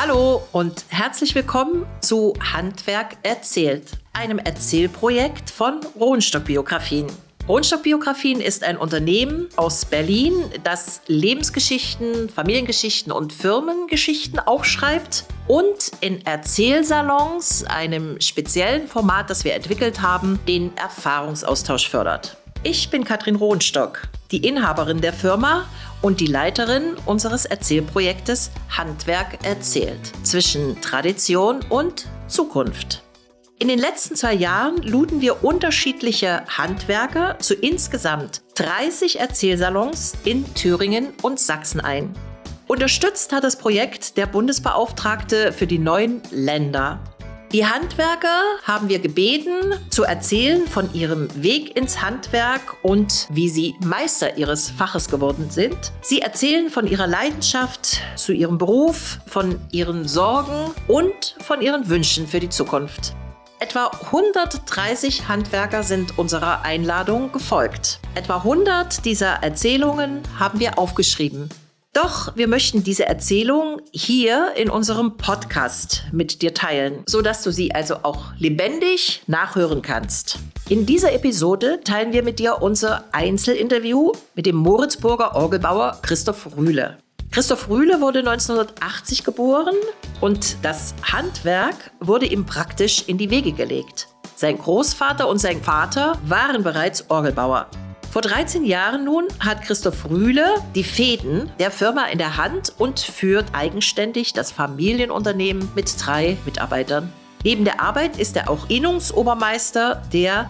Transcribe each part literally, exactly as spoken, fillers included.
Hallo und herzlich willkommen zu Handwerk erzählt, einem Erzählprojekt von Rohnstock Biografien. Rohnstock Biografien ist ein Unternehmen aus Berlin, das Lebensgeschichten, Familiengeschichten und Firmengeschichten aufschreibt und in Erzählsalons, einem speziellen Format, das wir entwickelt haben, den Erfahrungsaustausch fördert. Ich bin Katrin Rohnstock, die Inhaberin der Firma und die Leiterin unseres Erzählprojektes Handwerk erzählt, zwischen Tradition und Zukunft. In den letzten zwei Jahren luden wir unterschiedliche Handwerker zu insgesamt dreißig Erzählsalons in Thüringen und Sachsen ein. Unterstützt hat das Projekt der Bundesbeauftragte für die neuen Länder. Die Handwerker haben wir gebeten, zu erzählen von ihrem Weg ins Handwerk und wie sie Meister ihres Faches geworden sind. Sie erzählen von ihrer Leidenschaft zu ihrem Beruf, von ihren Sorgen und von ihren Wünschen für die Zukunft. Etwa hundertdreißig Handwerker sind unserer Einladung gefolgt. Etwa hundert dieser Erzählungen haben wir aufgeschrieben. Doch wir möchten diese Erzählung hier in unserem Podcast mit dir teilen, sodass du sie also auch lebendig nachhören kannst. In dieser Episode teilen wir mit dir unser Einzelinterview mit dem Moritzburger Orgelbauer Christoph Rühle. Christoph Rühle wurde neunzehnhundertachtzig geboren und das Handwerk wurde ihm praktisch in die Wege gelegt. Sein Großvater und sein Vater waren bereits Orgelbauer. Vor dreizehn Jahren nun hat Christoph Rühle die Fäden der Firma in der Hand und führt eigenständig das Familienunternehmen mit drei Mitarbeitern. Neben der Arbeit ist er auch Innungsobermeister der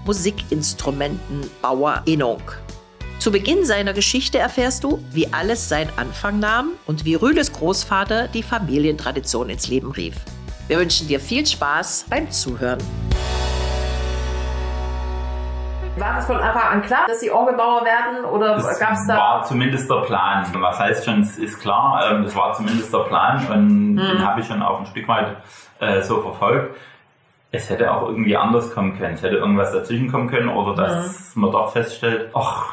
Musikinstrumentenbauer Innung. Zu Beginn seiner Geschichte erfährst du, wie alles seinen Anfang nahm und wie Rühles Großvater die Familientradition ins Leben rief. Wir wünschen dir viel Spaß beim Zuhören. War es von Anfang an klar, dass Sie Orgelbauer werden oder gab es da... Das war zumindest der Plan. Was heißt schon, es ist klar, das war zumindest der Plan und mhm. den habe ich schon auch ein Stück weit äh, so verfolgt. Es hätte auch irgendwie anders kommen können. Es hätte irgendwas dazwischen kommen können oder dass mhm. man doch feststellt, ach,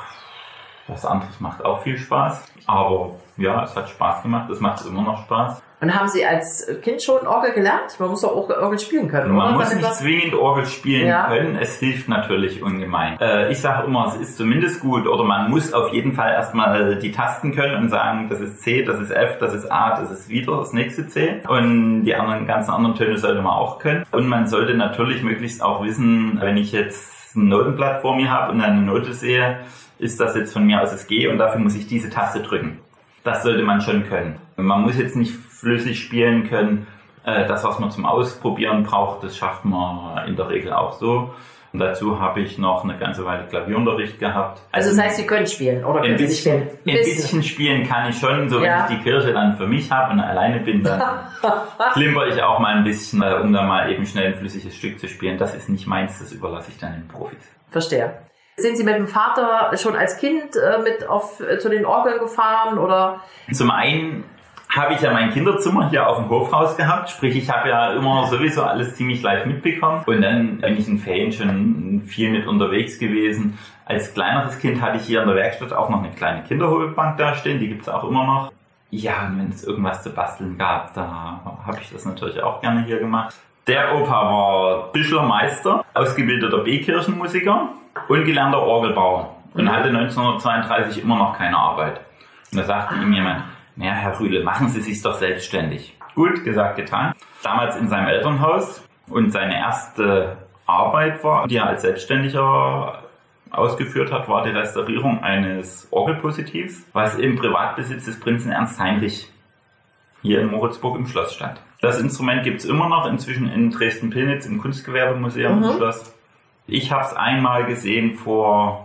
was anderes macht auch viel Spaß. Aber ja, es hat Spaß gemacht, es macht immer noch Spaß. Und haben Sie als Kind schon Orgel gelernt? Man muss doch auch Orgel spielen können, Man oder? muss nicht zwingend Orgel spielen ja. können, es hilft natürlich ungemein. Äh, ich sage immer, es ist zumindest gut, oder man muss auf jeden Fall erstmal die Tasten können und sagen, das ist C, das ist F, das ist A, das ist wieder das nächste C. Und die anderen ganzen anderen Töne sollte man auch können. Und man sollte natürlich möglichst auch wissen, wenn ich jetzt ein Notenblatt vor mir habe und eine Note sehe, ist das jetzt von mir aus das G und dafür muss ich diese Taste drücken. Das sollte man schon können. Man muss jetzt nicht flüssig spielen können. Das, was man zum Ausprobieren braucht, das schafft man in der Regel auch so. Und dazu habe ich noch eine ganze Weile Klavierunterricht gehabt. Also das heißt, Sie können spielen, oder können ein bisschen, Sie spielen? Ein bisschen. bisschen spielen kann ich schon. So, ja. wenn ich die Kirche dann für mich habe und alleine bin, dann klimper ich auch mal ein bisschen, um da mal eben schnell ein flüssiges Stück zu spielen. Das ist nicht meins, das überlasse ich dann den Profis. Verstehe. Sind Sie mit dem Vater schon als Kind äh, mit auf, äh, zu den Orgeln gefahren, oder? Zum einen habe ich ja mein Kinderzimmer hier auf dem Hofhaus gehabt, sprich ich habe ja immer sowieso alles ziemlich live mitbekommen und dann bin ich in Ferien schon viel mit unterwegs gewesen. Als kleineres Kind hatte ich hier in der Werkstatt auch noch eine kleine Kinderhobelbank da stehen, die gibt es auch immer noch. Ja, und wenn es irgendwas zu basteln gab, da habe ich das natürlich auch gerne hier gemacht. Der Opa war Bischlermeister, ausgebildeter B-Kirchenmusiker und gelernter Orgelbauer und mhm. hatte neunzehnhundertzweiunddreißig immer noch keine Arbeit. Und da sagte ihm jemand, naja, Herr Rühle, machen Sie sich doch selbstständig. Gut, gesagt, getan. Damals in seinem Elternhaus und seine erste Arbeit war, die er als Selbstständiger ausgeführt hat, war die Restaurierung eines Orgelpositivs, was im Privatbesitz des Prinzen Ernst Heinrich hier in Moritzburg im Schloss stand. Das Instrument gibt es immer noch, inzwischen in Dresden-Pillnitz im Kunstgewerbemuseum mhm. im Schloss. Ich habe es einmal gesehen vor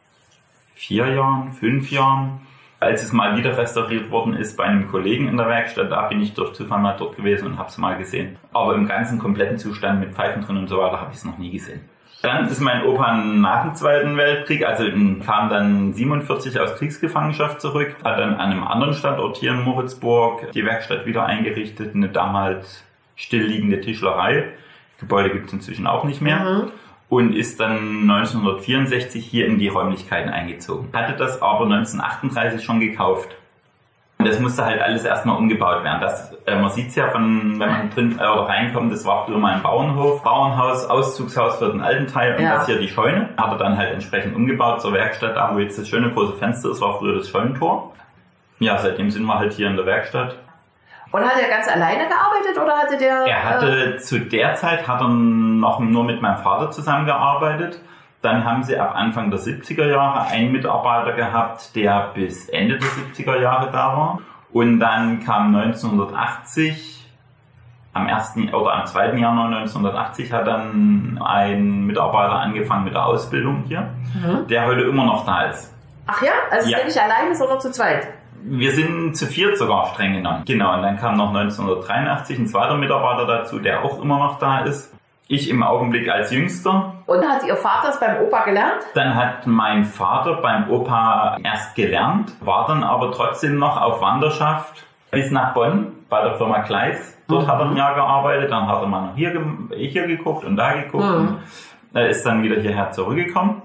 vier Jahren, fünf Jahren, als es mal wieder restauriert worden ist bei einem Kollegen in der Werkstatt. Da bin ich durch Zufall mal dort gewesen und habe es mal gesehen. Aber im ganzen kompletten Zustand mit Pfeifen drin und so weiter habe ich es noch nie gesehen. Dann ist mein Opa nach dem Zweiten Weltkrieg, also kam dann siebenundvierzig aus Kriegsgefangenschaft zurück, hat dann an einem anderen Standort hier in Moritzburg die Werkstatt wieder eingerichtet, eine damals stillliegende Tischlerei. Das Gebäude gibt es inzwischen auch nicht mehr. Mhm. Und ist dann neunzehnhundertvierundsechzig hier in die Räumlichkeiten eingezogen. Hatte das aber neunzehnhundertachtunddreißig schon gekauft. Das musste halt alles erstmal umgebaut werden. Das, äh, man sieht es ja, von, wenn man drin äh, oder reinkommt, das war früher mal ein Bauernhof, Bauernhaus, Auszugshaus für den alten Teil und ja. das hier die Scheune. Hat er dann halt entsprechend umgebaut zur Werkstatt, da wo jetzt das schöne große Fenster ist, war früher das Scheunentor. Ja, seitdem sind wir halt hier in der Werkstatt. Und hat er ganz alleine gearbeitet oder hatte der... Er hatte, äh, zu der Zeit hat er noch nur mit meinem Vater zusammengearbeitet. Dann haben sie ab Anfang der siebziger Jahre einen Mitarbeiter gehabt, der bis Ende der siebziger Jahre da war. Und dann kam neunzehnhundertachtzig, am ersten oder am zweiten Januar neunzehnhundertachtzig hat dann ein Mitarbeiter angefangen mit der Ausbildung hier, mhm. der heute immer noch da ist. Ach ja? Also ja. Nicht alleine, sondern zu zweit? Wir sind zu viert sogar streng genommen. Genau, und dann kam noch neunzehnhundertdreiundachtzig ein zweiter Mitarbeiter dazu, der auch immer noch da ist. Ich im Augenblick als Jüngster. Und hat Ihr Vater es beim Opa gelernt? Dann hat mein Vater beim Opa erst gelernt, war dann aber trotzdem noch auf Wanderschaft bis nach Bonn bei der Firma Kleis. Dort mhm. hat er ein Jahr gearbeitet, dann hat er mal noch hier, hier geguckt und da geguckt mhm. und er ist dann wieder hierher zurückgekommen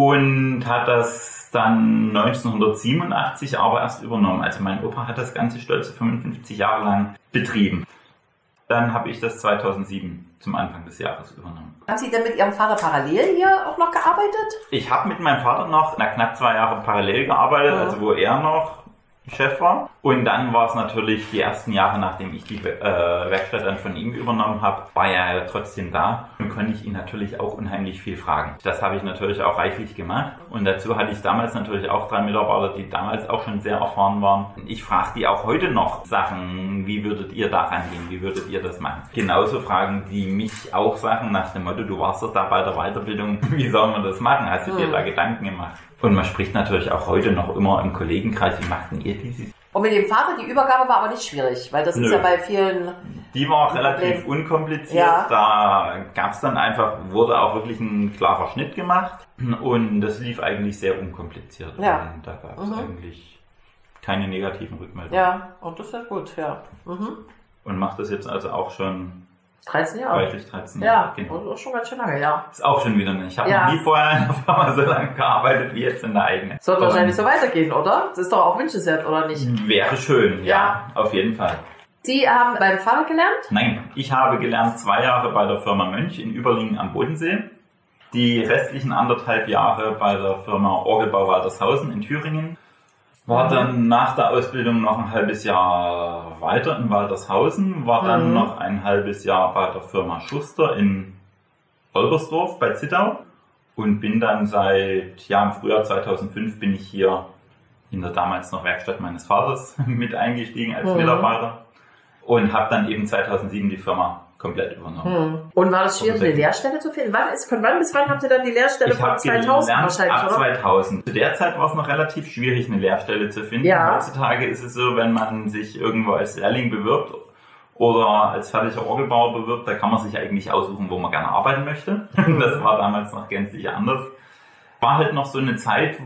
und hat das dann neunzehnhundertsiebenundachtzig aber erst übernommen. Also mein Opa hat das Ganze stolze fünfundfünfzig Jahre lang betrieben. Dann habe ich das zweitausendsieben zum Anfang des Jahres übernommen. Haben Sie denn mit Ihrem Vater parallel hier auch noch gearbeitet? Ich habe mit meinem Vater noch na, knapp zwei Jahre parallel gearbeitet, mhm. also wo er noch Chef war. Und dann war es natürlich die ersten Jahre, nachdem ich die äh, Werkstatt dann von ihm übernommen habe, war er ja trotzdem da und konnte ich ihn natürlich auch unheimlich viel fragen. Das habe ich natürlich auch reichlich gemacht und dazu hatte ich damals natürlich auch drei Mitarbeiter, die damals auch schon sehr erfahren waren. Ich frage die auch heute noch Sachen, wie würdet ihr da rangehen, wie würdet ihr das machen? Genauso fragen die mich auch Sachen nach dem Motto, du warst doch da bei der Weiterbildung, wie soll man das machen? Hast du dir da Gedanken gemacht? Und man spricht natürlich auch heute noch immer im Kollegenkreis, wie machten ihr dieses? Und mit dem Vater, die Übergabe war aber nicht schwierig, weil das Nö. ist ja bei vielen... Die war relativ unkompliziert, ja. Da gab es dann einfach, wurde auch wirklich ein klarer Schnitt gemacht und das lief eigentlich sehr unkompliziert. Ja. Und da gab es mhm. eigentlich keine negativen Rückmeldungen. Ja, und das ist gut, ja. Mhm. Und macht das jetzt also auch schon... dreizehn Jahre. Deutlich dreizehn Jahre, ja, genau. Das ist schon ganz schön lange, ja. Ist auch schon wieder nicht. Ich habe ja. noch nie vorher in einer Firma so lange gearbeitet wie jetzt in der eigenen. Soll wahrscheinlich so weitergehen, oder? Das ist doch auch wünschenswert, oder nicht? Wäre schön, ja, ja, auf jeden Fall. Sie haben beim Pfarrer gelernt? Nein, ich habe gelernt zwei Jahre bei der Firma Mönch in Überlingen am Bodensee. Die restlichen anderthalb Jahre bei der Firma Orgelbau Waltershausen in Thüringen. War dann nach der Ausbildung noch ein halbes Jahr weiter in Waltershausen, war dann mhm. noch ein halbes Jahr bei der Firma Schuster in Olbersdorf bei Zittau und bin dann seit, ja im Frühjahr zweitausendfünf bin ich hier in der damals noch Werkstatt meines Vaters mit eingestiegen als mhm. Mitarbeiter und habe dann eben zweitausendsieben die Firma komplett übernommen. Hm. Und war das schwierig, eine Lehrstelle zu finden? Wann ist, von wann bis wann habt ihr dann die Lehrstelle ich von zweitausend wahrscheinlich, ab oder? zweitausend. Zu der Zeit war es noch relativ schwierig, eine Lehrstelle zu finden. Ja. Heutzutage ist es so, wenn man sich irgendwo als Lehrling bewirbt oder als fertiger Orgelbauer bewirbt, da kann man sich eigentlich aussuchen, wo man gerne arbeiten möchte. Das war damals noch gänzlich anders. War halt noch so eine Zeit,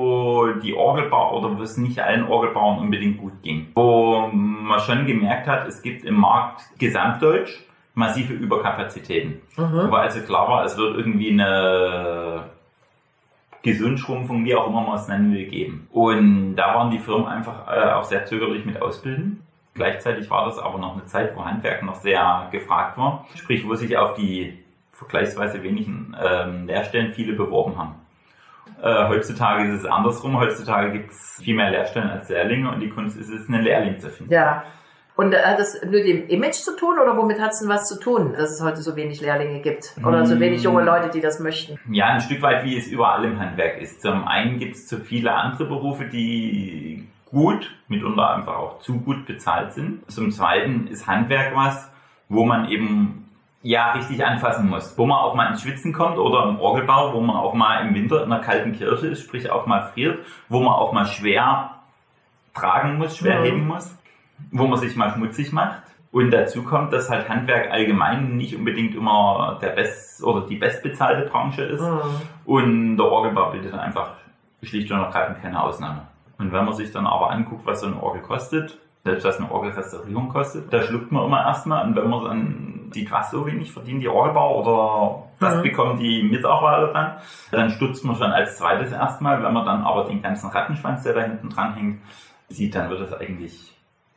wo die Orgelbauer oder wo es nicht allen Orgelbauern unbedingt gut ging. Wo man schon gemerkt hat, es gibt im Markt gesamtdeutsch massive Überkapazitäten. Mhm. Wo also klar war, es wird irgendwie eine Gesundschrumpfung, wie auch immer man es nennen will, geben. Und da waren die Firmen einfach äh, auch sehr zögerlich mit Ausbilden. Gleichzeitig war das aber noch eine Zeit, wo Handwerk noch sehr gefragt war. Sprich, wo sich auf die vergleichsweise wenigen ähm, Lehrstellen viele beworben haben. Äh, heutzutage ist es andersrum. Heutzutage gibt es viel mehr Lehrstellen als Lehrlinge und die Kunst ist es, einen Lehrling zu finden. Ja. Und hat das mit dem Image zu tun oder womit hat es denn was zu tun, dass es heute so wenig Lehrlinge gibt? Oder so wenig junge Leute, die das möchten? Ja, ein Stück weit wie es überall im Handwerk ist. Zum einen gibt es zu viele andere Berufe, die gut, mitunter einfach auch zu gut bezahlt sind. Zum zweiten ist Handwerk was, wo man eben ja richtig anfassen muss. Wo man auch mal ins Schwitzen kommt oder im Orgelbau, wo man auch mal im Winter in einer kalten Kirche ist, sprich auch mal friert, wo man auch mal schwer tragen muss, schwer mhm. heben muss, wo man sich mal schmutzig macht. Und dazu kommt, dass halt Handwerk allgemein nicht unbedingt immer der best oder die bestbezahlte Branche ist. Mhm. Und der Orgelbau bildet einfach schlicht und ergreifend keine Ausnahme. Und wenn man sich dann aber anguckt, was so eine Orgel kostet, selbst was eine Orgelrestaurierung kostet, da schluckt man immer erstmal. Und wenn man dann sieht, was so wenig verdienen die Orgelbauer oder was mhm. bekommen die Mitarbeiter dann, dann stutzt man schon als zweites erstmal. Wenn man dann aber den ganzen Rattenschwanz, der da hinten dran hängt, sieht, dann wird es eigentlich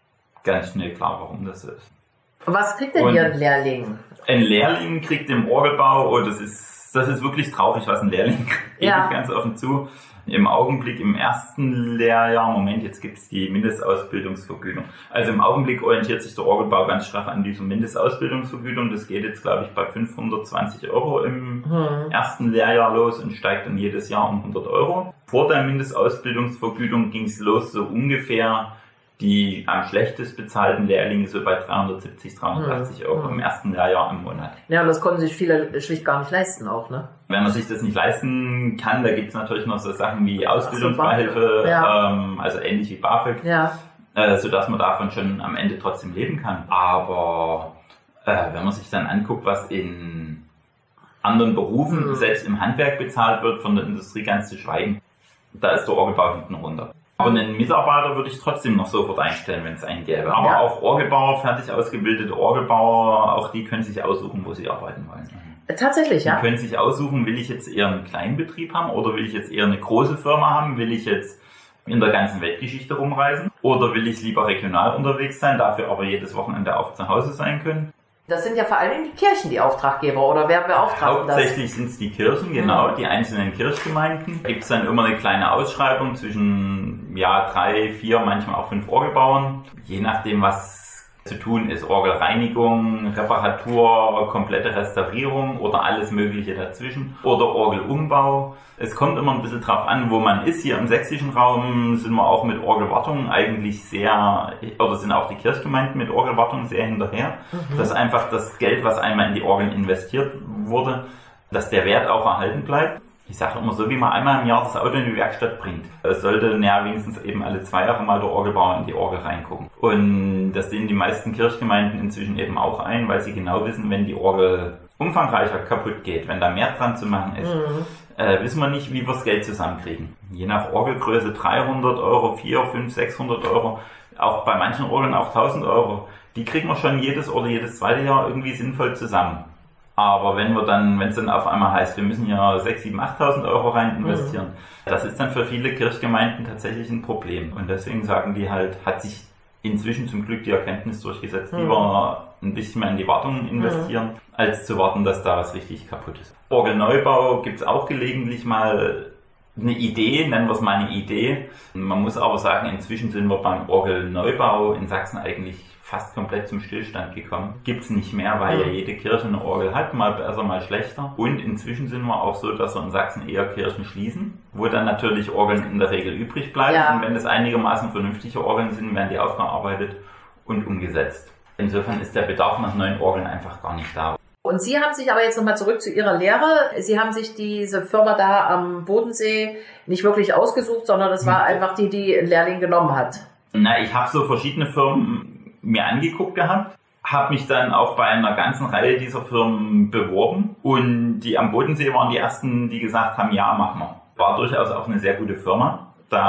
ganz schnell klar, warum das so ist. Was kriegt denn hier ein Lehrling? Ein Lehrling kriegt im Orgelbau, oh, das ist, das ist wirklich traurig, was ein Lehrling kriegt, ja. ganz offen zu. Im Augenblick im ersten Lehrjahr, Moment, jetzt gibt es die Mindestausbildungsvergütung. Also im Augenblick orientiert sich der Orgelbau ganz straff an dieser Mindestausbildungsvergütung. Das geht jetzt, glaube ich, bei fünfhundertzwanzig Euro im hm. ersten Lehrjahr los und steigt dann jedes Jahr um hundert Euro. Vor der Mindestausbildungsvergütung ging es los so ungefähr die am schlechtest bezahlten Lehrlinge so bei dreihundertsiebzig, dreihundertachtzig Euro hm. im ersten Lehrjahr im Monat. Ja, und das konnten sich viele schlicht gar nicht leisten auch, ne? Wenn man sich das nicht leisten kann, da gibt es natürlich noch so Sachen wie Ausbildungsbeihilfe, ja. ähm, also ähnlich wie BAföG, ja. äh, sodass man davon schon am Ende trotzdem leben kann. Aber äh, wenn man sich dann anguckt, was in anderen Berufen, hm. selbst im Handwerk bezahlt wird, von der Industrie ganz zu schweigen, da ist der Orgelbau hinten runter. Aber einen Mitarbeiter würde ich trotzdem noch sofort einstellen, wenn es einen gäbe. Aber ja. auch Orgelbauer, fertig ausgebildete Orgelbauer, auch die können sich aussuchen, wo sie arbeiten wollen. Tatsächlich, ja. Die können sich aussuchen, will ich jetzt eher einen kleinen Betrieb haben oder will ich jetzt eher eine große Firma haben, will ich jetzt in der ganzen Weltgeschichte rumreisen oder will ich lieber regional unterwegs sein, dafür aber jedes Wochenende auch zu Hause sein können. Das sind ja vor allem die Kirchen, die Auftraggeber, oder wer beauftragt das? Hauptsächlich sind es die Kirchen, genau, mhm. die einzelnen Kirchgemeinden. Gibt es dann immer eine kleine Ausschreibung zwischen ja drei, vier, manchmal auch fünf Orgelbauern, je nachdem, was zu tun ist. Orgelreinigung, Reparatur, komplette Restaurierung oder alles Mögliche dazwischen oder Orgelumbau. Es kommt immer ein bisschen drauf an, wo man ist. Hier im sächsischen Raum sind wir auch mit Orgelwartung eigentlich sehr, oder sind auch die Kirchgemeinden mit Orgelwartung sehr hinterher. Mhm. Dass einfach das Geld, was einmal in die Orgeln investiert wurde, dass der Wert auch erhalten bleibt. Ich sage immer so, wie man einmal im Jahr das Auto in die Werkstatt bringt. Es sollte ja wenigstens eben alle zwei Jahre mal der Orgelbauer in die Orgel reingucken. Und das sehen die meisten Kirchgemeinden inzwischen eben auch ein, weil sie genau wissen, wenn die Orgel umfangreicher kaputt geht, wenn da mehr dran zu machen ist, mhm. äh, wissen wir nicht, wie wir das Geld zusammenkriegen. Je nach Orgelgröße dreihundert Euro, vierhundert, fünfhundert, sechshundert Euro, auch bei manchen Orgeln auch tausend Euro. Die kriegen wir schon jedes oder jedes zweite Jahr irgendwie sinnvoll zusammen. Aber wenn wir dann, wenn es dann auf einmal heißt, wir müssen ja sechstausend, siebentausend, achttausend Euro rein investieren, mhm. das ist dann für viele Kirchgemeinden tatsächlich ein Problem. Und deswegen sagen die halt, hat sich inzwischen zum Glück die Erkenntnis durchgesetzt, mhm. lieber ein bisschen mehr in die Wartung investieren, mhm. als zu warten, dass da was richtig kaputt ist. Orgelneubau gibt es auch gelegentlich mal eine Idee, nennen wir es mal eine Idee. Man muss aber sagen, inzwischen sind wir beim Orgelneubau in Sachsen eigentlich fast komplett zum Stillstand gekommen. Gibt's nicht mehr, weil ja jede Kirche eine Orgel hat, mal besser, mal schlechter. Und inzwischen sind wir auch so, dass wir in Sachsen eher Kirchen schließen, wo dann natürlich Orgeln in der Regel übrig bleiben. Ja. Und wenn es einigermaßen vernünftige Orgeln sind, werden die aufgearbeitet und umgesetzt. Insofern ist der Bedarf nach neuen Orgeln einfach gar nicht da. Und Sie haben sich aber jetzt nochmal zurück zu Ihrer Lehre. Sie haben sich diese Firma da am Bodensee nicht wirklich ausgesucht, sondern das war einfach die, die einen Lehrling genommen hat. Na, ich habe so verschiedene Firmen mir angeguckt gehabt, habe mich dann auch bei einer ganzen Reihe dieser Firmen beworben und die am Bodensee waren die ersten, die gesagt haben, ja, machen wir. War durchaus auch eine sehr gute Firma,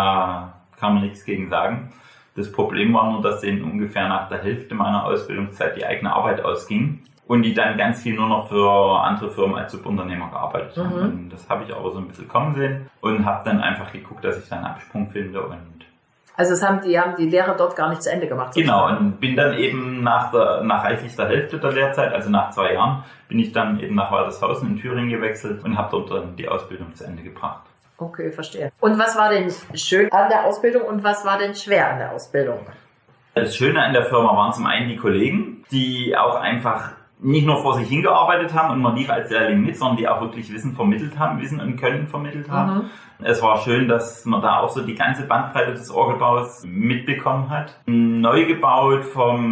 da kann man nichts gegen sagen. Das Problem war nur, dass denen ungefähr nach der Hälfte meiner Ausbildungszeit die eigene Arbeit ausging und die dann ganz viel nur noch für andere Firmen als Subunternehmer gearbeitet haben. Mhm. Und das habe ich aber so ein bisschen kommen sehen und habe dann einfach geguckt, dass ich dann einen Absprung finde und Also es haben die haben die Lehre dort gar nicht zu Ende gemacht. Genau, und bin dann eben nach der nach reichlich der Hälfte der Lehrzeit, also nach zwei Jahren, bin ich dann eben nach Waltershausen in Thüringen gewechselt und habe dort dann die Ausbildung zu Ende gebracht. Okay, verstehe. Und was war denn schön an der Ausbildung und was war denn schwer an der Ausbildung? Das Schöne an der Firma waren zum einen die Kollegen, die auch einfach nicht nur vor sich hingearbeitet haben und man lief als Lehrling mit, sondern die auch wirklich Wissen vermittelt haben, Wissen und Können vermittelt haben. Mhm. Es war schön, dass man da auch so die ganze Bandbreite des Orgelbaus mitbekommen hat. Neu gebaut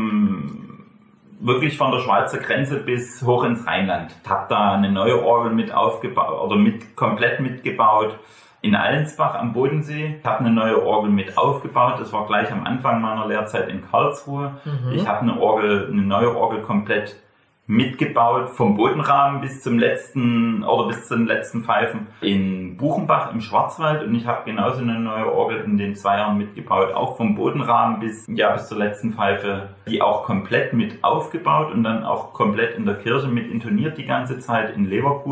vom, wirklich von der Schweizer Grenze bis hoch ins Rheinland. Ich habe da eine neue Orgel mit aufgebaut, oder mit, komplett mitgebaut in Allensbach am Bodensee. Ich habe eine neue Orgel mit aufgebaut. Das war gleich am Anfang meiner Lehrzeit in Karlsruhe. Mhm. Ich habe eine Orgel, eine neue Orgel komplett mitgebaut, vom Bodenrahmen bis zum letzten oder bis zu den letzten Pfeifen in Buchenbach im Schwarzwald und ich habe genauso eine neue Orgel in den zwei Jahren mitgebaut, auch vom Bodenrahmen bis ja bis zur letzten Pfeife, die auch komplett mit aufgebaut und dann auch komplett in der Kirche mit intoniert die ganze Zeit in Leverkusen.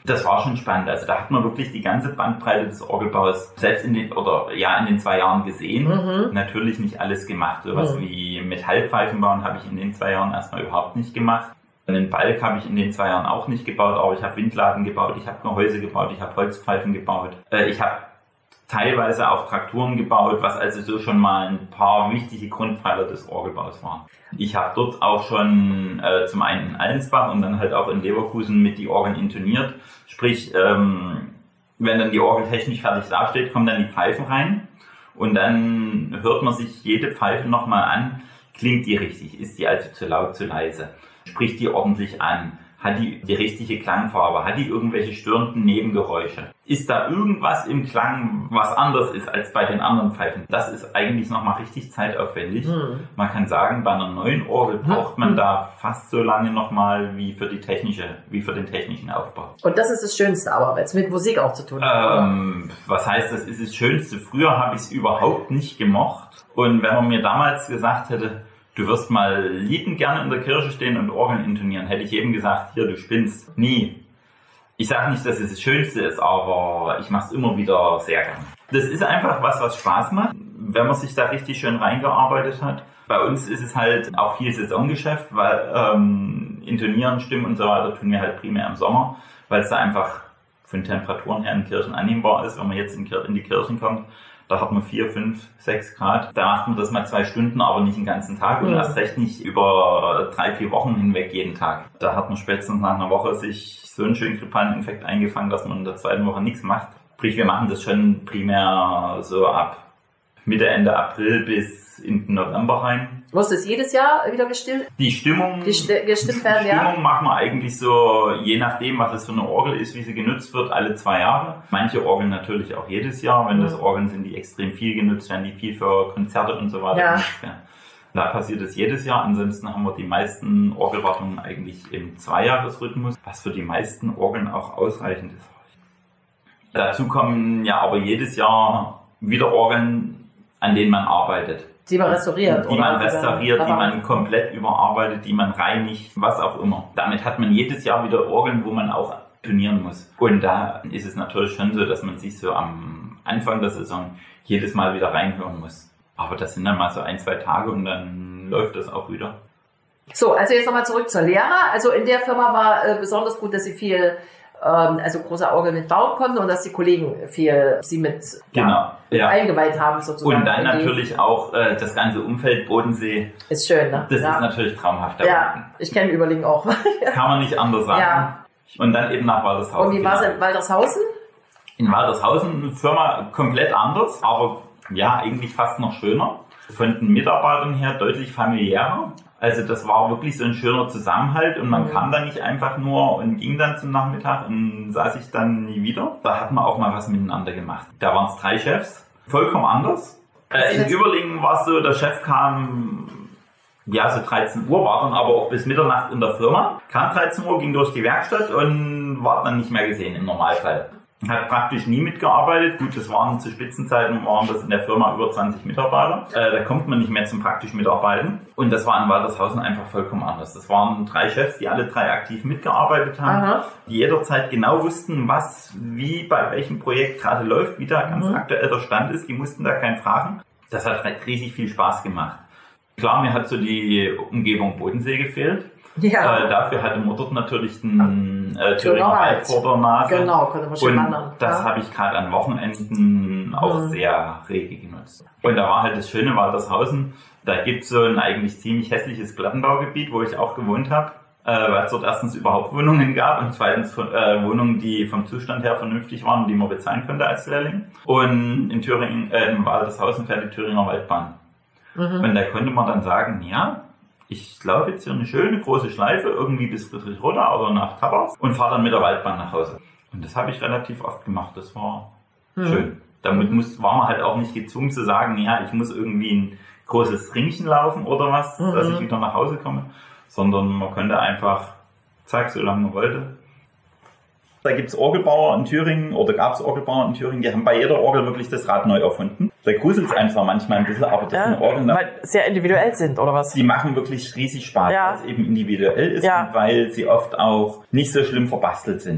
Das war schon spannend. Also da hat man wirklich die ganze Bandbreite des Orgelbaus selbst in den, oder ja, in den zwei Jahren gesehen. Mhm. Natürlich nicht alles gemacht. Sowas mhm. wie Metallpfeifen bauen habe ich in den zwei Jahren erstmal überhaupt nicht gemacht. Den Balk habe ich in den zwei Jahren auch nicht gebaut, aber ich habe Windladen gebaut, ich habe Gehäuse gebaut, ich habe Holzpfeifen gebaut. Ich habe teilweise auch Trakturen gebaut, was also so schon mal ein paar wichtige Grundpfeiler des Orgelbaus waren. Ich habe dort auch schon äh, zum einen in Allensbach und dann halt auch in Leverkusen mit die Orgeln intoniert. Sprich, ähm, wenn dann die Orgel technisch fertig dasteht, kommen dann die Pfeifen rein und dann hört man sich jede Pfeife nochmal an. Klingt die richtig? Ist die also zu laut, zu leise? Spricht die ordentlich an? Hat die die richtige Klangfarbe? Hat die irgendwelche störenden Nebengeräusche? Ist da irgendwas im Klang, was anders ist als bei den anderen Pfeifen? Das ist eigentlich nochmal richtig zeitaufwendig. Mhm. Man kann sagen, bei einer neuen Orgel braucht man mhm. da fast so lange nochmal wie für die technische, wie für den technischen Aufbau. Und das ist das Schönste, aber weil es mit Musik auch zu tun hat. Ähm, was heißt, das ist das Schönste? Früher habe ich es überhaupt nicht gemocht. Und wenn man mir damals gesagt hätte, du wirst mal liebend gerne in der Kirche stehen und Orgeln intonieren, hätte ich eben gesagt, hier, du spinnst. Nie. Ich sage nicht, dass es das Schönste ist, aber ich mache es immer wieder sehr gerne. Das ist einfach was, was Spaß macht, wenn man sich da richtig schön reingearbeitet hat. Bei uns ist es halt auch viel Saisongeschäft, weil ähm, Intonieren, Stimmen und so weiter tun wir halt primär im Sommer, weil es da einfach von Temperaturen her in Kirchen annehmbar ist. Wenn man jetzt in, in die Kirchen kommt, da hat man vier, fünf, sechs Grad. Da macht man das mal zwei Stunden, aber nicht den ganzen Tag und erst recht nicht über drei, vier Wochen hinweg jeden Tag. Da hat man spätestens nach einer Woche sich so einen schönen grippalen Infekt eingefangen, dass man in der zweiten Woche nichts macht. Sprich, wir machen das schon primär so ab Mitte, Ende April bis in den November rein. Muss das jedes Jahr wieder gestimmt? Die Stimmung, Gesti- gestimmt werden, die Stimmung ja. machen wir eigentlich so, je nachdem, was es für eine Orgel ist, wie sie genutzt wird, alle zwei Jahre. Manche Orgeln natürlich auch jedes Jahr. Wenn mhm. das Orgeln sind, die extrem viel genutzt werden, die viel für Konzerte und so weiter ja. genutzt werden. Da passiert es jedes Jahr. Ansonsten haben wir die meisten Orgelwartungen eigentlich im Zweijahresrhythmus, was für die meisten Orgeln auch ausreichend ist. Dazu kommen ja aber jedes Jahr wieder Orgeln, an denen man arbeitet. Die man restauriert. Die man restauriert, die man komplett überarbeitet, die man reinigt, was auch immer. Damit hat man jedes Jahr wieder Orgeln, wo man auch turnieren muss. Und da ist es natürlich schon so, dass man sich so am Anfang der Saison jedes Mal wieder reinhören muss. Aber das sind dann mal so ein, zwei Tage und dann läuft das auch wieder. So, also jetzt nochmal zurück zur Lehre. Also in der Firma war äh, besonders gut, dass Sie viel also große Orgel mit bauen konnten und dass die Kollegen viel sie mit genau, ja, ja. eingeweiht haben sozusagen. Und dann natürlich auch äh, das ganze Umfeld Bodensee. Ist schön, ne? Das ja. ist natürlich traumhaft. Ja, unten. Ich kenne Überlingen auch. Kann man nicht anders sagen. Ja. Und dann eben nach Waltershausen. Und wie war es in Waltershausen? In Waltershausen eine Firma komplett anders, aber ja, eigentlich fast noch schöner. Von den Mitarbeitern her deutlich familiärer. Also das war wirklich so ein schöner Zusammenhalt und man mhm. kam dann nicht einfach nur und ging dann zum Nachmittag und sah sich dann nie wieder. Da hat man auch mal was miteinander gemacht. Da waren es drei Chefs, vollkommen anders. Äh, in Überlingen war es so, der Chef kam, ja so dreizehn Uhr, war dann aber auch bis Mitternacht in der Firma. Kam dreizehn Uhr, ging durch die Werkstatt und war dann nicht mehr gesehen im Normalfall. Hat praktisch nie mitgearbeitet. Gut, das waren zu Spitzenzeiten, waren das in der Firma über zwanzig Mitarbeiter. Äh, da kommt man nicht mehr zum praktischen Mitarbeiten. Und das war in Waltershausen einfach vollkommen anders. Das waren drei Chefs, die alle drei aktiv mitgearbeitet haben, Aha. die jederzeit genau wussten, was, wie, bei welchem Projekt gerade läuft, wie da ganz mhm. aktuell der Stand ist. Die mussten da keinen fragen. Das hat riesig viel Spaß gemacht. Klar, mir hat so die Umgebung Bodensee gefehlt. Ja. Äh, dafür hatte man dort natürlich den äh, Thüringer Wald vor der Nase. Genau, konnte man schon wandern. Das ja. habe ich gerade an Wochenenden auch mhm. sehr rege genutzt. Und da war halt das Schöne Waltershausen, da gibt es so ein eigentlich ziemlich hässliches Plattenbaugebiet, wo ich auch gewohnt habe, äh, weil es dort erstens überhaupt Wohnungen gab und zweitens äh, Wohnungen, die vom Zustand her vernünftig waren und die man bezahlen konnte als Lehrling. Und in Thüringen, äh, in Waltershausen fährt die Thüringer Waldbahn. Mhm. Und da konnte man dann sagen, ja, ich laufe jetzt hier eine schöne große Schleife irgendwie bis Friedrichroda oder nach Tabbers und fahre dann mit der Waldbahn nach Hause. Und das habe ich relativ oft gemacht. Das war hm. schön. Damit muss, war man halt auch nicht gezwungen zu sagen, ja, ich muss irgendwie ein großes Ringchen laufen oder was, mhm. dass ich wieder nach Hause komme. Sondern man konnte einfach, zack, so lange man wollte. Da gibt es Orgelbauer in Thüringen oder gab es Orgelbauer in Thüringen, die haben bei jeder Orgel wirklich das Rad neu erfunden. Da gruselt es einfach manchmal ein bisschen, aber das ja, sind Orgeln, weil sehr individuell sind, oder was? Die machen wirklich riesig Spaß, ja. weil es eben individuell ist ja. und weil sie oft auch nicht so schlimm verbastelt sind.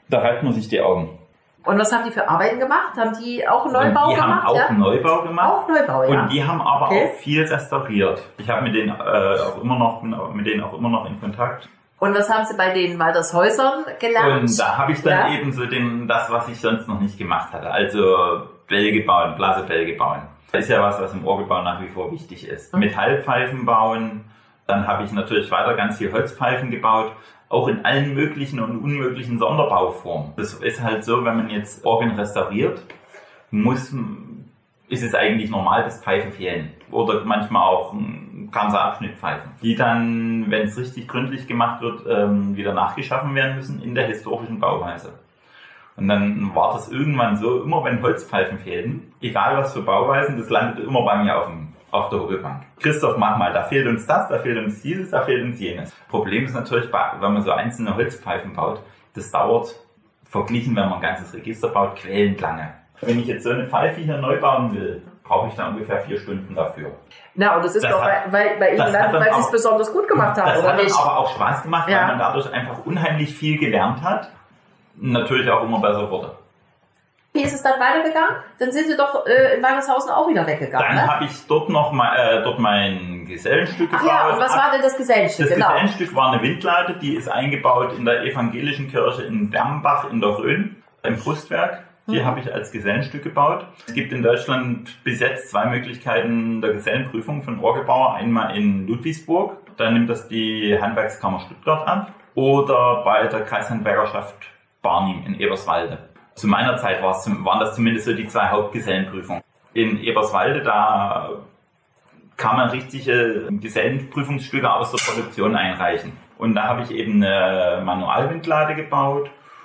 Da reibt man sich die Augen. Und was haben die für Arbeiten gemacht? Haben die auch einen Neubau die gemacht? Die haben auch ja? Neubau gemacht. Auch Neubau, ja. Und die haben aber okay. auch viel restauriert. Ich habe mit denen äh, auch immer noch, mit denen auch immer noch in Kontakt. Und was haben Sie bei den Waltershäusern gelernt? Und da habe ich dann ja? eben so den, das, was ich sonst noch nicht gemacht hatte. Also Bälge bauen, Blasebälge bauen. Das ist ja was, was im Orgelbau nach wie vor wichtig ist. Mhm. Metallpfeifen bauen. Dann habe ich natürlich weiter ganz viel Holzpfeifen gebaut. Auch in allen möglichen und unmöglichen Sonderbauformen. Das ist halt so, wenn man jetzt Orgeln restauriert, muss, ist es eigentlich normal, dass Pfeifen fehlen. Oder manchmal auch ganze Abschnittpfeifen, die dann, wenn es richtig gründlich gemacht wird, wieder nachgeschaffen werden müssen in der historischen Bauweise. Und dann war das irgendwann so, immer wenn Holzpfeifen fehlten, egal was für Bauweisen, das landete immer bei mir auf dem auf der Hobelbank. Christoph, mach mal, da fehlt uns das, da fehlt uns dieses, da fehlt uns jenes. Problem ist natürlich, wenn man so einzelne Holzpfeifen baut, das dauert, verglichen, wenn man ein ganzes Register baut, quälend lange. Wenn ich jetzt so eine Pfeife hier neu bauen will, brauche ich da ungefähr vier Stunden dafür. Na, und das ist das doch hat, bei, bei Ihnen dann, weil Sie es besonders gut gemacht haben, das oder hat nicht? aber auch Spaß gemacht, ja. Weil man dadurch einfach unheimlich viel gelernt hat. Natürlich auch immer besser wurde. Wie ist es dann weitergegangen? Dann sind Sie doch äh, in Waltershausen auch wieder weggegangen. Dann ne? habe ich dort noch mal, äh, dort mein Gesellenstück Ach gebaut. Ja, und was war denn das Gesellenstück? Das genau. Gesellenstück war eine Windlade, die ist eingebaut in der evangelischen Kirche in Wernbach in der Rhön, im Brustwerk. Die mhm. habe ich als Gesellenstück gebaut. Es gibt in Deutschland bis jetzt zwei Möglichkeiten der Gesellenprüfung von Orgelbauer. Einmal in Ludwigsburg, da nimmt das die Handwerkskammer Stuttgart ab. Oder bei der Kreishandwerkerschaft Barnim in Eberswalde. Zu meiner Zeit war es, waren das zumindest so die zwei Hauptgesellenprüfungen. In Eberswalde, da kann man richtige Gesellenprüfungsstücke aus der Produktion einreichen. Und da habe ich eben eine Manualwindlade gebaut,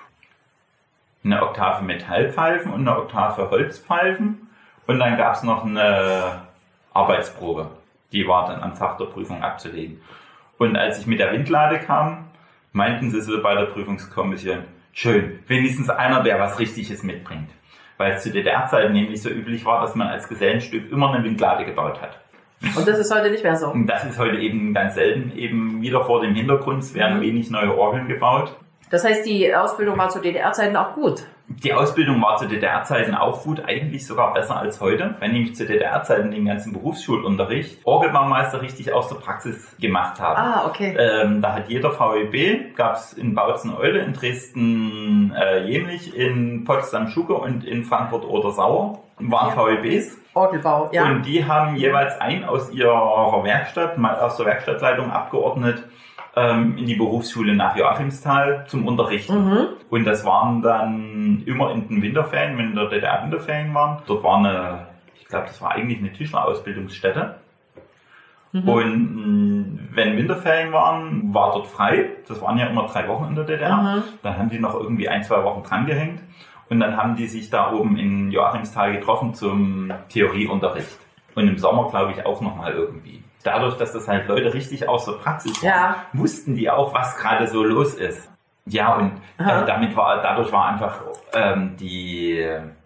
eine Oktave Metallpfeifen und eine Oktave Holzpfeifen. Und dann gab es noch eine Arbeitsprobe, die war dann am Tag der Prüfung abzulegen. Und als ich mit der Windlade kam, meinten sie so bei der Prüfungskommission, schön, wenigstens einer, der was Richtiges mitbringt. Weil es zu D D R-Zeiten nämlich so üblich war, dass man als Gesellenstück immer eine Windlade gebaut hat. Und das ist heute nicht mehr so? Und das ist heute eben ganz selten, eben wieder vor dem Hintergrund, es werden mhm. wenig neue Orgeln gebaut. Das heißt, die Ausbildung war zu D D R-Zeiten auch gut? Die Ausbildung war zu D D R-Zeiten auch gut, eigentlich sogar besser als heute, weil nämlich zu D D R-Zeiten den ganzen Berufsschulunterricht Orgelbaumeister richtig aus der Praxis gemacht haben. Ah, okay. Ähm, da hat jeder V E B, gab es in Bautzen-Eule, in Dresden-Jemlich, äh, in Potsdam-Schucke und in Frankfurt-Oder-Sauer waren ja. V E Bs. Orgelbau, ja. Und die haben jeweils einen aus ihrer Werkstatt, mal aus der Werkstattleitung abgeordnet, in die Berufsschule nach Joachimsthal zum Unterrichten. Mhm. Und das waren dann immer in den Winterferien, wenn in der D D R Winterferien waren. Dort war eine, ich glaube, das war eigentlich eine Tischlerausbildungsstätte. Mhm. Und wenn Winterferien waren, war dort frei. Das waren ja immer drei Wochen in der D D R. Mhm. Dann haben die noch irgendwie ein, zwei Wochen dran gehängt. Und dann haben die sich da oben in Joachimsthal getroffen zum Theorieunterricht. Und im Sommer, glaube ich, auch nochmal irgendwie. Dadurch, dass das halt Leute richtig aus der Praxis waren, ja. wussten die auch, was gerade so los ist. Ja, und äh, damit war, dadurch war einfach ähm, die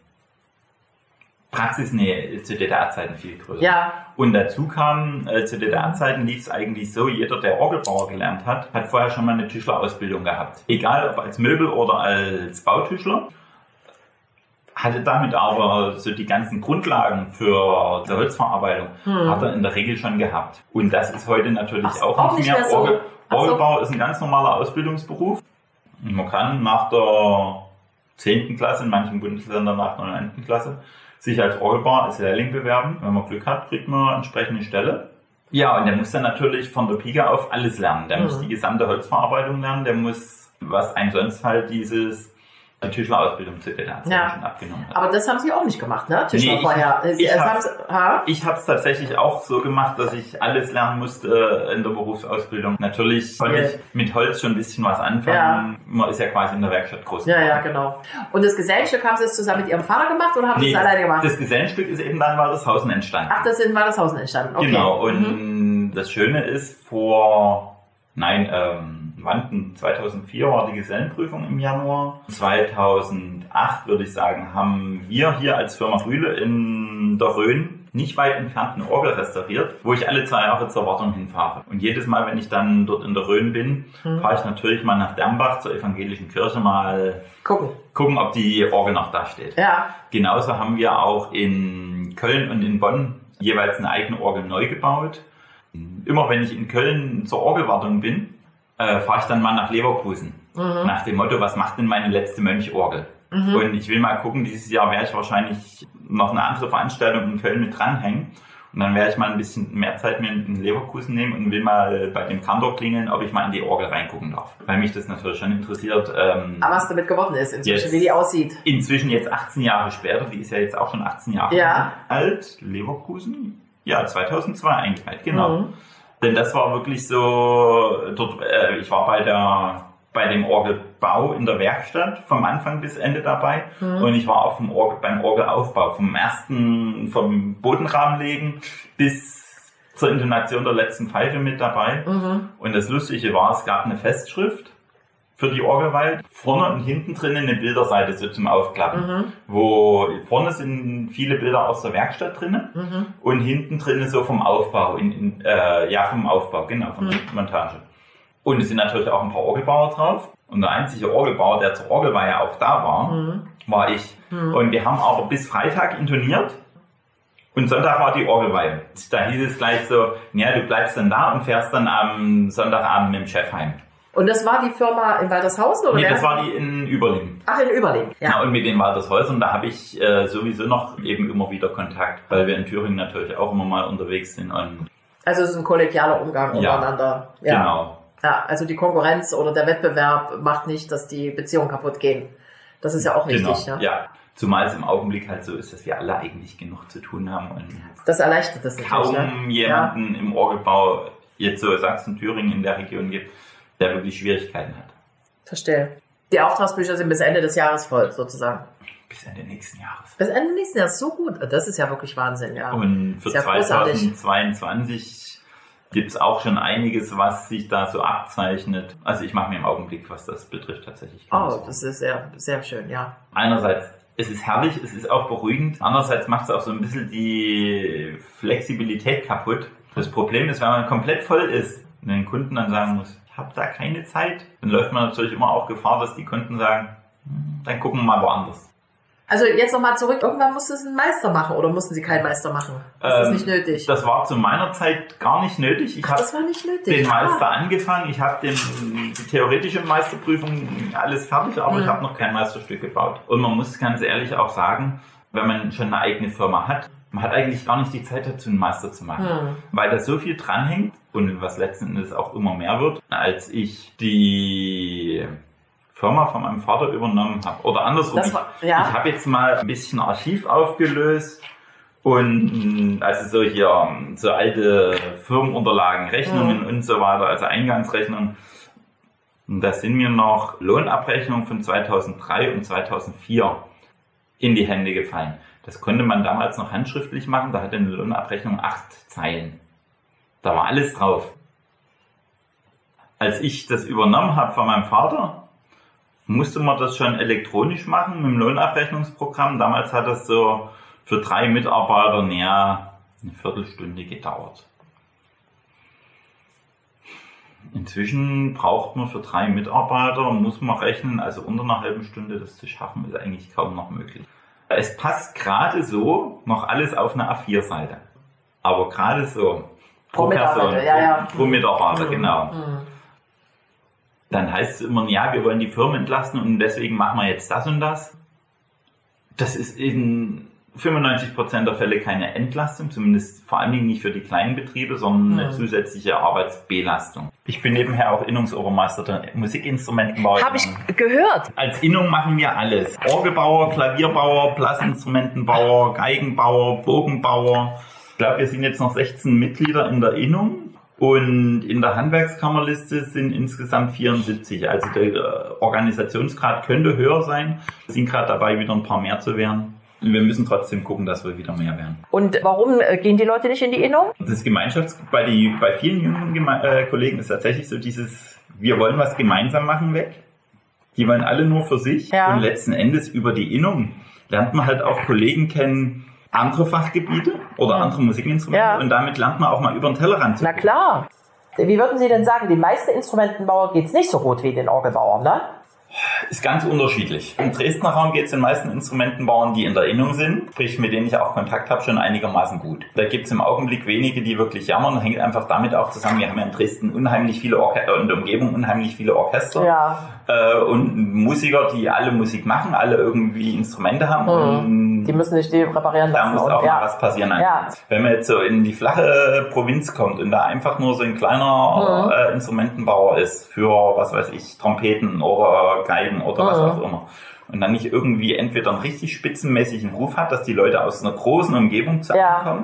Praxisnähe zu D D R-Zeiten viel größer. Ja. Und dazu kam, äh, zu D D R-Zeiten lief es eigentlich so, jeder, der Orgelbauer gelernt hat, hat vorher schon mal eine Tischlerausbildung gehabt. Egal, ob als Möbel- oder als Bautischler. Hatte damit aber so die ganzen Grundlagen für die Holzverarbeitung hm. hat er in der Regel schon gehabt. Und das ist heute natürlich Ach, auch, auch nicht mehr. mehr so. Orgel, Orgelbau so. ist ein ganz normaler Ausbildungsberuf. Und man kann nach der zehnten Klasse, in manchen Bundesländern nach der neunten Klasse, sich als Orgelbauer als Lehrling bewerben. Wenn man Glück hat, kriegt man eine entsprechende Stelle. Ja, und der muss dann natürlich von der Pike auf alles lernen. Der hm. muss die gesamte Holzverarbeitung lernen. Der muss, was einem sonst halt dieses die Tischlerausbildung zu D D R-Zeiten ja. schon abgenommen hat. Aber das haben Sie auch nicht gemacht, ne? Tischler nee, vorher. Ich, ich habe es tatsächlich auch so gemacht, dass ich alles lernen musste in der Berufsausbildung. Natürlich konnte yeah. ich mit Holz schon ein bisschen was anfangen. Ja. Man ist ja quasi in der Werkstatt groß geworden. Ja, ja, genau. Und das Gesellenstück, haben Sie es zusammen mit Ihrem Vater gemacht oder haben Sie nee, es alleine gemacht? Das Gesellenstück ist eben dann Waltershausen entstanden. Ach, das ist in Waltershausen entstanden, okay. Genau, und mhm. das Schöne ist, vor, nein, ähm, Wann? zweitausendvier war die Gesellenprüfung im Januar. zweitausendacht, würde ich sagen, haben wir hier als Firma Rühle in der Rhön nicht weit entfernt eine Orgel restauriert, wo ich alle zwei Jahre zur Wartung hinfahre. Und jedes Mal, wenn ich dann dort in der Rhön bin, hm. fahre ich natürlich mal nach Dernbach zur evangelischen Kirche mal gucken, gucken, ob die Orgel noch da steht. Ja. Genauso haben wir auch in Köln und in Bonn jeweils eine eigene Orgel neu gebaut. Immer wenn ich in Köln zur Orgelwartung bin, äh, fahre ich dann mal nach Leverkusen. Mhm. Nach dem Motto, was macht denn meine letzte Mönchorgel? Mhm. Und ich will mal gucken, dieses Jahr werde ich wahrscheinlich noch eine andere Veranstaltung in Köln mit dranhängen. Und dann werde ich mal ein bisschen mehr Zeit mir in Leverkusen nehmen und will mal bei dem Kantor klingeln, ob ich mal in die Orgel reingucken darf. Weil mich das natürlich schon interessiert. Ähm, Aber was damit geworden ist, inzwischen, jetzt, wie die aussieht. Inzwischen jetzt achtzehn Jahre später, die ist ja jetzt auch schon achtzehn Jahre ja. alt. Leverkusen? Ja, zweitausendzwei eingeweiht, genau. Mhm. Denn das war wirklich so, dort, äh, ich war bei der bei dem Orgelbau in der Werkstatt vom Anfang bis Ende dabei mhm. und ich war auch vom Orgel, beim Orgelaufbau, vom ersten, vom Bodenrahmenlegen bis zur Intonation der letzten Pfeife mit dabei. Mhm. Und das Lustige war, es gab eine Festschrift für die Orgelweih, vorne und hinten drin eine Bilderseite so zum Aufklappen, mhm. wo vorne sind viele Bilder aus der Werkstatt drin mhm. und hinten drin so vom Aufbau, in, in, äh, ja vom Aufbau, genau, von der mhm. Montage. Und es sind natürlich auch ein paar Orgelbauer drauf. Und der einzige Orgelbauer, der zur Orgelweihe auch da war, mhm. war ich. Mhm. Und wir haben aber bis Freitag intoniert. Und Sonntag war die Orgelweihe. Da hieß es gleich so, ja, du bleibst dann da und fährst dann am Sonntagabend mit dem Chef heim. Und das war die Firma in Waltershausen? Oder nee, das war die in Überlingen. Ach, in Überlingen, ja. ja. Und mit den Waltershäusern, da habe ich äh, sowieso noch eben immer wieder Kontakt, weil wir in Thüringen natürlich auch immer mal unterwegs sind. Und also es ist ein kollegialer Umgang ja, untereinander. Ja, genau. Ja, also die Konkurrenz oder der Wettbewerb macht nicht, dass die Beziehungen kaputt gehen. Das ist ja auch wichtig. Genau, ja. ja. Zumal es im Augenblick halt so ist, dass wir alle eigentlich genug zu tun haben. Und das erleichtert das natürlich. Kaum ne? jemanden ja. im Orgelbau, jetzt so Sachsen, Thüringen in der Region gibt, der wirklich Schwierigkeiten hat. Verstehe. Die Auftragsbücher sind bis Ende des Jahres voll, sozusagen. Bis Ende nächsten Jahres. Bis Ende nächsten Jahres, so gut. Das ist ja wirklich Wahnsinn, ja. Und für ja zweitausendzweiundzwanzig gibt es auch schon einiges, was sich da so abzeichnet. Also ich mache mir im Augenblick, was das betrifft, tatsächlich. Oh, das ist sehr, sehr schön, ja. Einerseits, es ist herrlich, es ist auch beruhigend. Andererseits macht es auch so ein bisschen die Flexibilität kaputt. Das Problem ist, wenn man komplett voll ist und den Kunden dann sagen muss, ich habe da keine Zeit, dann läuft man natürlich immer auch Gefahr, dass die Kunden sagen, dann gucken wir mal woanders. Also jetzt nochmal zurück, irgendwann musste es ein Meister machen oder mussten Sie keinen Meister machen? Das ähm, ist nicht nötig. Das war zu meiner Zeit gar nicht nötig. Ich habe den Meister ah. angefangen, ich habe die theoretische Meisterprüfung alles fertig, aber mhm. ich habe noch kein Meisterstück gebaut. Und man muss ganz ehrlich auch sagen, wenn man schon eine eigene Firma hat, man hat eigentlich gar nicht die Zeit dazu, einen Meister zu machen, mhm. weil da so viel dranhängt und was letzten Endes auch immer mehr wird, als ich die Firma von meinem Vater übernommen habe. Oder andersrum, war, ja. ich, ich habe jetzt mal ein bisschen Archiv aufgelöst und also so hier so alte Firmenunterlagen, Rechnungen mhm. und so weiter, also Eingangsrechnungen. Und da sind mir noch Lohnabrechnungen von zweitausenddrei und zweitausendvier in die Hände gefallen. Das konnte man damals noch handschriftlich machen, da hatte eine Lohnabrechnung acht Zeilen. Da war alles drauf. Als ich das übernommen habe von meinem Vater, musste man das schon elektronisch machen mit dem Lohnabrechnungsprogramm. Damals hat das so für drei Mitarbeiter näher eine Viertelstunde gedauert. Inzwischen braucht man für drei Mitarbeiter, muss man rechnen, also unter einer halben Stunde das zu schaffen, ist eigentlich kaum noch möglich. Es passt gerade so noch alles auf eine A vier Seite. Aber gerade so pro, pro Person, ja, ja. pro Mitarbeiter, mhm. genau. Mhm. Dann heißt es immer, ja, wir wollen die Firmen entlasten und deswegen machen wir jetzt das und das. Das ist in fünfundneunzig Prozent der Fälle keine Entlastung, zumindest vor allen Dingen nicht für die kleinen Betriebe, sondern mhm. eine zusätzliche Arbeitsbelastung. Ich bin nebenher auch Innungsobermeister der Musikinstrumentenbauer. Habe ich gehört. Als Innung machen wir alles. Orgelbauer, Klavierbauer, Blasinstrumentenbauer, Geigenbauer, Bogenbauer. Ich glaube, wir sind jetzt noch sechzehn Mitglieder in der Innung. Und in der Handwerkskammerliste sind insgesamt vierundsiebzig. Also der Organisationsgrad könnte höher sein. Wir sind gerade dabei, wieder ein paar mehr zu werden. Und wir müssen trotzdem gucken, dass wir wieder mehr werden. Und warum gehen die Leute nicht in die Innung? Das Gemeinschafts bei, die, bei vielen jüngeren Geme- äh, Kollegen ist tatsächlich so dieses, wir wollen was gemeinsam machen, weg. Die wollen alle nur für sich. Ja. Und letzten Endes über die Innung lernt man halt auch Kollegen kennen, andere Fachgebiete oder ja. andere Musikinstrumente ja. und damit lernt man auch mal über den Tellerrand zu. Na klar. Wie würden Sie denn sagen, den meisten Instrumentenbauern geht es nicht so gut wie den Orgelbauern, ne? Ist ganz unterschiedlich. Im Dresdner Raum geht es den meisten Instrumentenbauern, die in der Innung sind, sprich mit denen ich auch Kontakt habe, schon einigermaßen gut. Da gibt es im Augenblick wenige, die wirklich jammern. Das hängt einfach damit auch zusammen, wir haben ja in Dresden unheimlich viele Orchester, in der Umgebung unheimlich viele Orchester ja. äh, und Musiker, die alle Musik machen, alle irgendwie Instrumente haben. Mhm. Und die müssen nicht die reparieren lassen. Da muss auch ja. mal was passieren. Ja. Wenn man jetzt so in die flache Provinz kommt und da einfach nur so ein kleiner mhm. äh, Instrumentenbauer ist für, was weiß ich, Trompeten oder Geigen oder was auch immer. Und dann nicht irgendwie entweder einen richtig spitzenmäßigen Ruf hat, dass die Leute aus einer großen Umgebung zu ja. kommen,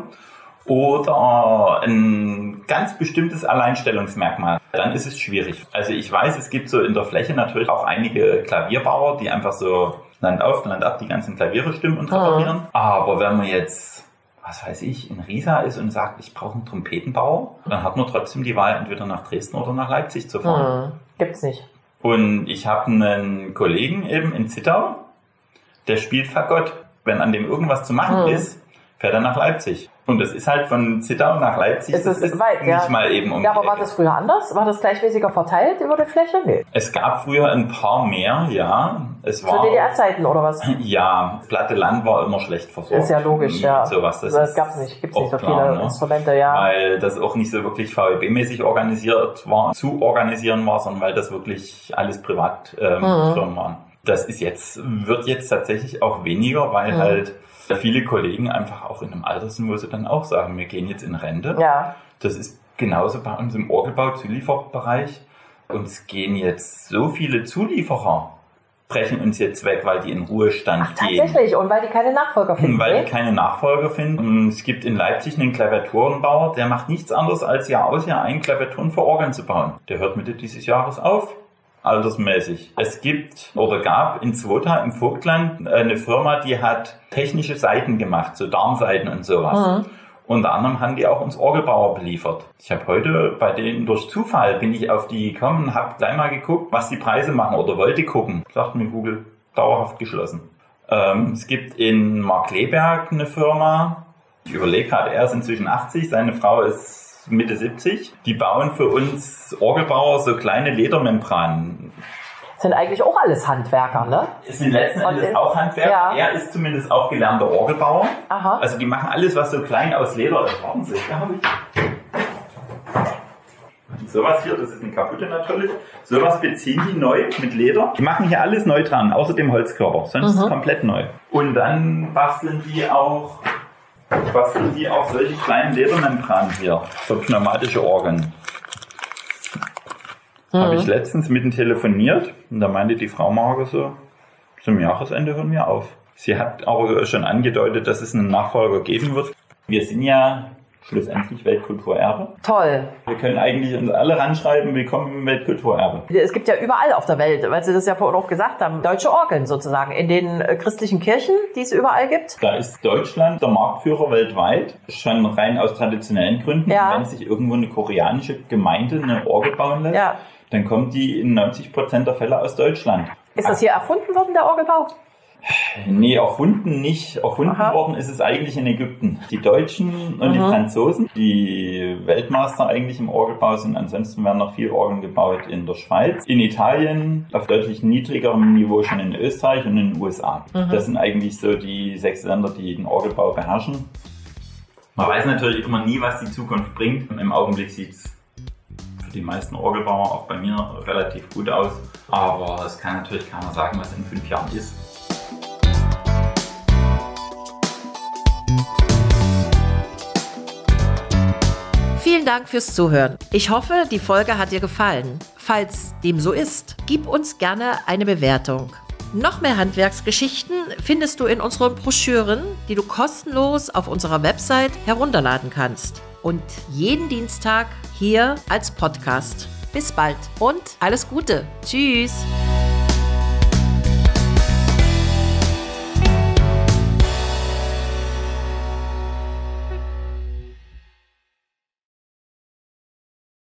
oder ein ganz bestimmtes Alleinstellungsmerkmal, dann ist es schwierig. Also ich weiß, es gibt so in der Fläche natürlich auch einige Klavierbauer, die einfach so Land auf, Land ab die ganzen Klaviere stimmen und reparieren. Mhm. Aber wenn man jetzt, was weiß ich, in Riesa ist und sagt, ich brauche einen Trompetenbauer, dann hat man trotzdem die Wahl, entweder nach Dresden oder nach Leipzig zu fahren. Mhm. Gibt's nicht. Und ich habe einen Kollegen eben in Zittau, der spielt Fagott. Wenn an dem irgendwas zu machen hm. ist, fährt er nach Leipzig. Und das ist halt von Zittau nach Leipzig, ist das ist ist weit, nicht ja. mal eben um Ja, aber war das früher anders? War das gleichmäßiger verteilt über die Fläche? Nee. Es gab früher ein paar mehr, ja. Es war, zu D D R-Zeiten oder was? Ja, das platte Land war immer schlecht versorgt. Ist ja logisch, ja. Sowas, das das gab's nicht, gibt's nicht so klar, viele ne? Instrumente, ja. Weil das auch nicht so wirklich V E B-mäßig organisiert war, zu organisieren war, sondern weil das wirklich alles Privatfirmen ähm, mhm. waren. Das ist jetzt, wird jetzt tatsächlich auch weniger, weil mhm. halt viele Kollegen einfach auch in einem Alter sind, wo sie dann auch sagen, wir gehen jetzt in Rente. Ja. Das ist genauso bei uns im Orgelbau-Zulieferbereich. Uns gehen jetzt so viele Zulieferer, brechen uns jetzt weg, weil die in Ruhestand Ach, gehen. Tatsächlich, und weil die keine Nachfolger finden. Weil die keine Nachfolger finden. Es gibt in Leipzig einen Klaviaturenbauer, der macht nichts anderes als Jahr aus, Jahr ein Klaviaturen für Orgeln zu bauen. Der hört Mitte dieses Jahres auf. Altersmäßig. Es gibt oder gab in Zwota im Vogtland eine Firma, die hat technische Seiten gemacht, so Darmseiten und sowas. Mhm. Unter anderem haben die auch uns Orgelbauer beliefert. Ich habe heute bei denen durch Zufall bin ich auf die gekommen und habe gleich mal geguckt, was die Preise machen oder wollte gucken. Sagt mir Google, dauerhaft geschlossen. Ähm, es gibt in Markleberg eine Firma, ich überlege gerade, er ist inzwischen achtzig, seine Frau ist Mitte siebzig. Die bauen für uns Orgelbauer so kleine Ledermembranen. Sind eigentlich auch alles Handwerker, ne? Es sind letzten Endes in, auch Handwerker. Ja. Er ist zumindest auch gelernter Orgelbauer. Aha. Also die machen alles, was so klein aus Leder ist. Warten Sie, da habe ich. Sowas hier, das ist eine kaputte natürlich. Sowas beziehen die neu mit Leder. Die machen hier alles neu dran, außer dem Holzkörper. Sonst mhm. ist es komplett neu. Und dann basteln die auch... basteln die auch solche kleinen Ledermembranen hier für pneumatische Orgeln. Mhm. Habe ich letztens mit ihm telefoniert und da meinte die Frau Marge so, zum Jahresende hören wir auf. Sie hat aber schon angedeutet, dass es einen Nachfolger geben wird. Wir sind ja schlussendlich Weltkulturerbe. Toll. Wir können eigentlich uns alle ranschreiben, willkommen im Weltkulturerbe. Es gibt ja überall auf der Welt, weil Sie das ja vorhin auch gesagt haben, deutsche Orgeln sozusagen, in den äh, christlichen Kirchen, die es überall gibt. Da ist Deutschland der Marktführer weltweit, schon rein aus traditionellen Gründen. Ja. Wenn sich irgendwo eine koreanische Gemeinde eine Orgel bauen lässt, ja. dann kommt die in neunzig Prozent der Fälle aus Deutschland. Ist das hier erfunden worden, der Orgelbau? Nee, erfunden nicht. Erfunden Aha. worden ist es eigentlich in Ägypten. Die Deutschen und mhm. die Franzosen, die Weltmeister eigentlich im Orgelbau sind. Ansonsten werden noch viele Orgeln gebaut in der Schweiz, in Italien, auf deutlich niedrigerem Niveau schon in Österreich und in den U S A. Mhm. Das sind eigentlich so die sechs Länder, die den Orgelbau beherrschen. Man weiß natürlich immer nie, was die Zukunft bringt. Im Augenblick sieht es für die meisten Orgelbauer, auch bei mir, relativ gut aus. Aber es kann natürlich keiner sagen, was in fünf Jahren ist. Vielen Dank fürs Zuhören. Ich hoffe, die Folge hat dir gefallen. Falls dem so ist, gib uns gerne eine Bewertung. Noch mehr Handwerksgeschichten findest du in unseren Broschüren, die du kostenlos auf unserer Website herunterladen kannst. Und jeden Dienstag hier als Podcast. Bis bald und alles Gute. Tschüss.